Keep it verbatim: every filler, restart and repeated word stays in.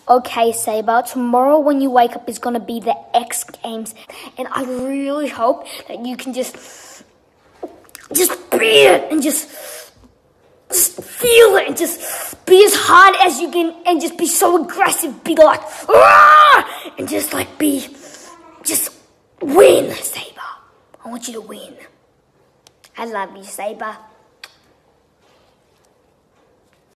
Okay, Sabre, tomorrow when you wake up is going to be the X Games. And I really hope that you can just, just be it and just, just feel it and just be as hard as you can and just be so aggressive. Be like, ah! And just like be, just win, Sabre. I want you to win. I love you, Sabre.